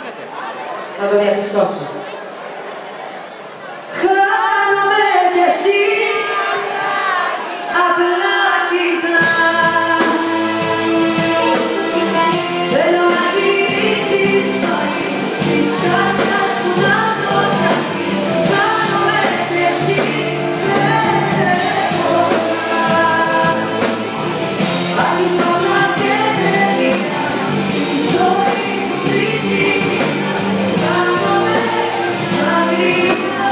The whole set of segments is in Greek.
Θα το διαπιστώσω. Χάνομαι κι εσύ, απλά κοιτάς. Θέλω να γυρίσεις πάλι στις κάρτες που να το χαθεί. Χάνομαι κι εσύ, δεν μπορείς. Βάζεις πολλά και τελικά τη ζωή μου κριτική. Χάνομαι στα γρήγορα.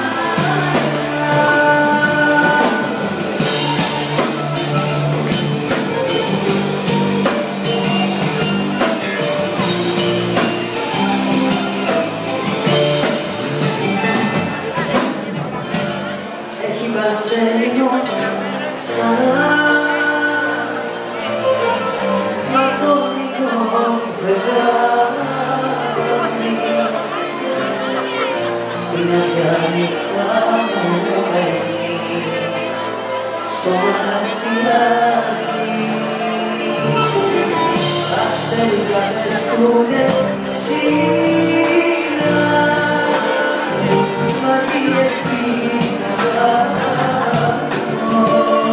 Έχει βαρσέλινο ξανά ματώνικο φεγγάρι στην αυγιά νύχτα μονομένη στο μαγαζιάκι. Αστέρια πετούνε σειρά μα τι ευθύνα κάνω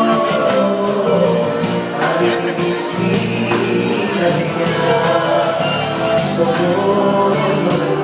ανήκει στην καρδιά στον πόνο.